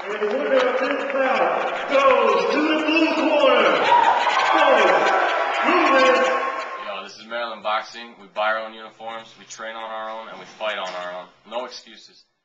And the winner of this bout goes to the blue corner. Yo, this is Maryland Boxing. We buy our own uniforms, we train on our own, and we fight on our own. No excuses.